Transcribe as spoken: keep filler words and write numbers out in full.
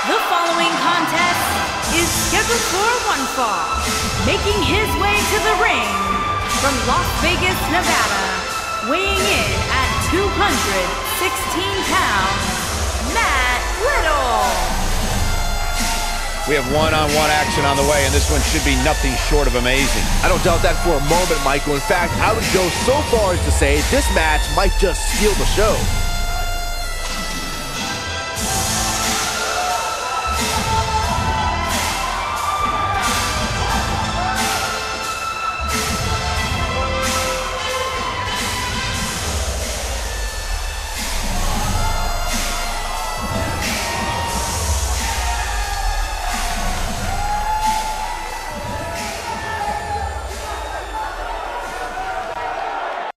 The following contest is scheduled for one fall. Making his way to the ring from Las Vegas, Nevada, weighing in at two hundred sixteen pounds, Riddle. We have one-on-one action on the way, and this one should be nothing short of amazing. I don't doubt that for a moment, Michael. In fact, I would go so far as to say this match might just steal the show.